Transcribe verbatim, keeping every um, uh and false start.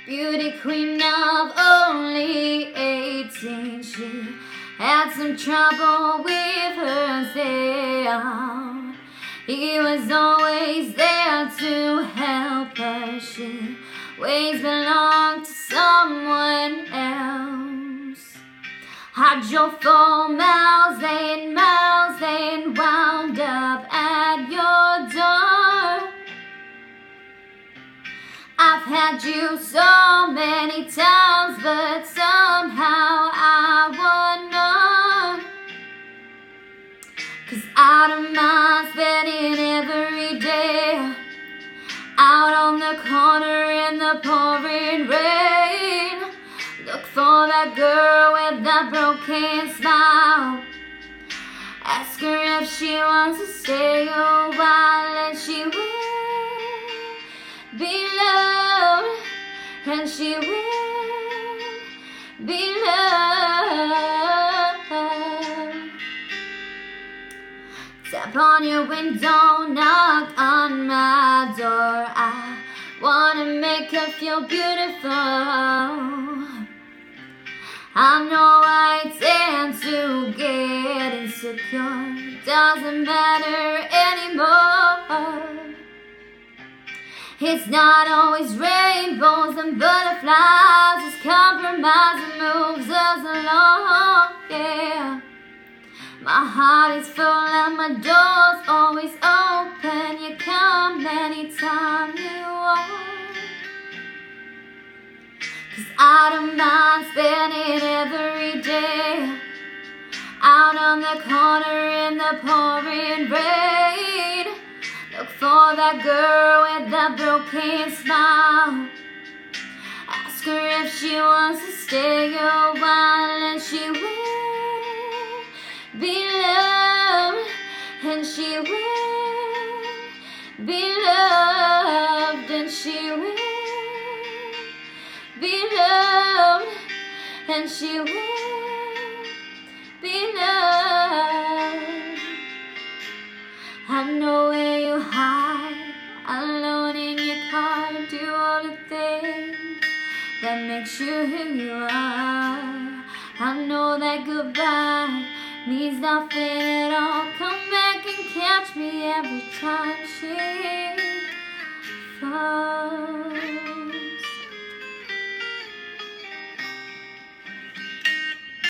Beauty queen of only eighteen, she had some trouble with herself. He was always there to help her. She always belonged to someone else. Had your four miles and miles and wound up at your door. I've had you so many times, but somehow I won more. 'Cause I don't mind spending every day out on the corner in the pouring rain. Look for that girl with that broken smile. Ask her if she wants to stay a while, and she will be loved, and she will be loved. Tap on your window, knock on my door. I wanna make her feel beautiful. I know I tend to get insecure. Doesn't matter anymore. It's not always rainbows and butterflies. It's compromise that moves us along, yeah. My heart is full and my door's always open. You come anytime you want. 'Cause I don't mind spending every day out on the corner in the pouring rain. Look for that girl with that broken smile. Ask her if she wants to stay a while, and she will be loved, and she will be loved, and she will be loved, and she will be loved. I know where you hide, alone in your car. Do all the things that makes you who you are. I know that goodbye means nothing at all. Come back and catch me every time she falls.